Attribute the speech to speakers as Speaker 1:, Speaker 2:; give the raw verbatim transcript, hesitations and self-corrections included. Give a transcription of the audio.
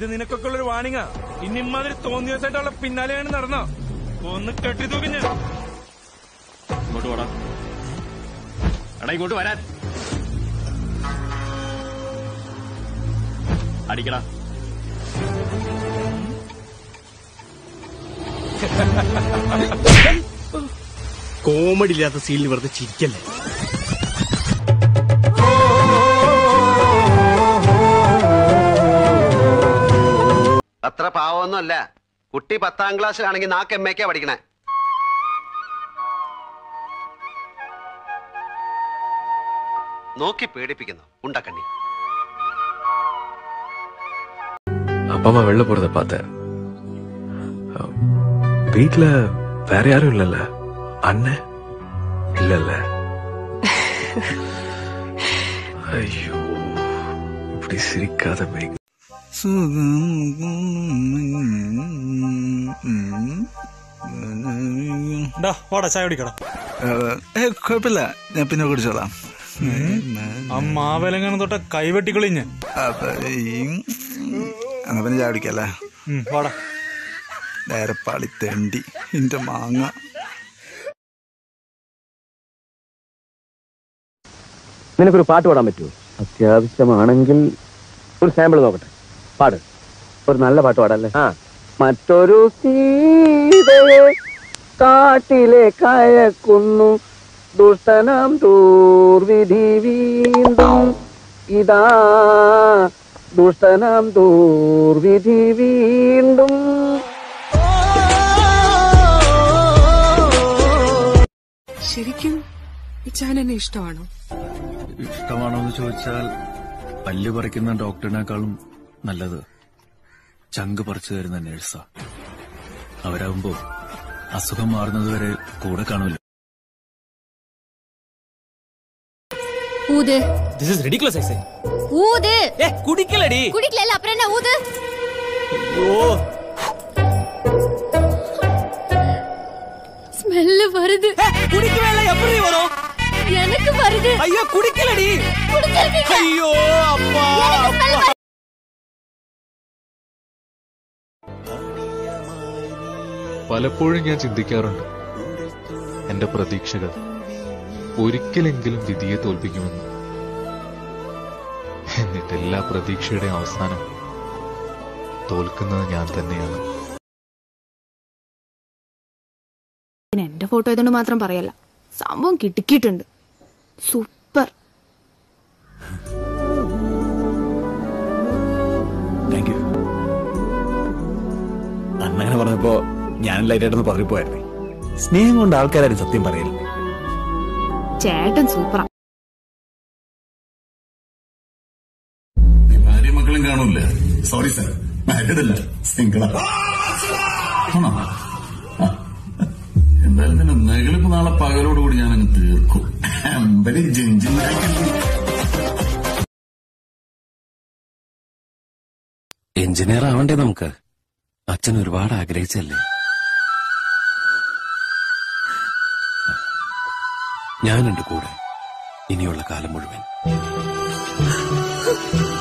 Speaker 1: ഇത് നിനക്കൊക്കെ ഉള്ളൊരു വാണിങ്ങാ. ഇനി ഇമ്മാതിരി തോന്നിയ ദിവസമായിട്ടുള്ള പിന്നാലെയാണ് നടന്നോ ഒന്ന് കെട്ടി തൂക്കിഞ്ഞ.
Speaker 2: ഇങ്ങോട്ട് പോടാ. എടാ ഇങ്ങോട്ട് വരാൻ. അടിക്കടാ.
Speaker 3: കോമഡി ഇല്ലാത്ത സീനിൽ വെറുതെ ചിരിക്കല്ലേ.
Speaker 4: അത്ര പാവമൊന്നുമല്ല. കുട്ടി പത്താം ക്ലാസ്സിലാണെങ്കിൽ നാക്ക് എം എക്കാ പഠിക്കണേ. നോക്കി പേടിപ്പിക്കുന്നു ഉണ്ടക്കണ്ണി.
Speaker 5: அப்பா அம்மா வெளில போறத பார்த்தேன். வீட்டுல வேற யாரும் இல்லல்ல? அண்ணன் இல்லல்ல? ஐயோ இப்படி சிரிக்காத மை.
Speaker 6: ചായ കുടിക്കടാ.
Speaker 7: കുഴപ്പമില്ല, ഞാൻ പിന്നെ കുടിച്ചോളാം.
Speaker 6: ആ മാവേലങ്ങനെ തൊട്ട കൈവെട്ടിക്കളിഞ്ഞ്
Speaker 7: എന്നാ പിന്നെ ചായ കുടിക്കല്ലേ.
Speaker 6: വാടാ.
Speaker 7: നേരപ്പാളി തെണ്ടി എന്റെ മാങ്ങ.
Speaker 8: നിനക്കൊരു പാട്ട് പാടാൻ പറ്റുമോ? അത്യാവശ്യമാണെങ്കിൽ ഒരു സാമ്പിൾ നോക്കട്ടെ. പാട്. ഒരു നല്ല പാട്ട് പാടല്ലേ? ആ. മറ്റൊരു സീതയെ കാട്ടിലെ കയക്കുന്നു ദുഷ്ടനം ദൂർവിധി വീണ്ടും. ഇതാ ദുഷ്ടനം ദൂർവിധി വീണ്ടും.
Speaker 9: ശരിക്കും ഇച്ചാനെന്നെ ഇഷ്ടമാണോ?
Speaker 5: ഇഷ്ടമാണോ എന്ന് ചോദിച്ചാൽ പല്ല് പറിക്കുന്ന ഡോക്ടറിനേക്കാളും നല്ലത് ചങ്ക് പറിച്ചു തരുന്ന നേഴ്സാ. അവരാകുമ്പോ അസുഖം മാറുന്നത് വരെ കൂടെ കാണൂല.
Speaker 10: ഊത്.
Speaker 6: This is ridiculous, I say.
Speaker 10: ഊത്.
Speaker 6: ഏ കുടിക്കലടി.
Speaker 10: കുടിക്കലല്ല അപ്പുറം എന്നാ ഊത്.
Speaker 6: അയ്യോ
Speaker 10: സ്മെല്ല് വരുത്.
Speaker 6: കുടിക്കവേല എപ്പടി വരോ?
Speaker 10: எனக்கு வருது.
Speaker 6: ஐயோ குடிக்கலடி.
Speaker 10: குடிக்கலடி.
Speaker 6: ஐயோ அப்பா.
Speaker 5: പലപ്പോഴും ഞാൻ ചിന്തിക്കാറുണ്ട് എന്റെ പ്രതീക്ഷകൾ ഒരിക്കലെങ്കിലും വിധിയെ തോൽപ്പിക്കുമെന്ന്. എന്നിട്ട് എല്ലാ പ്രതീക്ഷയുടെ അവസാനം തോൽക്കുന്നത് ഞാൻ തന്നെയാണ്.
Speaker 9: എന്റെ ഫോട്ടോ ആയതുകൊണ്ട് മാത്രം പറയല്ല, സംഭവം കിട്ടിക്കിട്ടുണ്ട്. സൂപ്പർ.
Speaker 3: Thank you. അന്നങ്ങനെ പറഞ്ഞപ്പോ ഞാൻ ലൈറ്റായിട്ടൊന്ന് പറഞ്ഞിപ്പോയായിരുന്നേ. സ്നേഹം കൊണ്ട് ആൾക്കാരും സത്യം പറയില്ല.
Speaker 9: ചേട്ടൻ സൂപ്പറാ.
Speaker 11: ഭാര്യ മക്കളും കാണൂല. സോറി സാർ, മാരീഡല്ല, സിംഗിളാ. എന്തായാലും തന്നെ നഗലിപ്പ് നാളെ പകലോടുകൂടി ഞാനങ്ങ് തീർക്കും.
Speaker 12: എഞ്ചിനീയർ ആവണ്ടേ നമുക്ക്? അച്ഛൻ ഒരുപാട് ആഗ്രഹിച്ചല്ലേ. ഞാനുണ്ട് കൂടെ ഇനിയുള്ള കാലം മുഴുവൻ.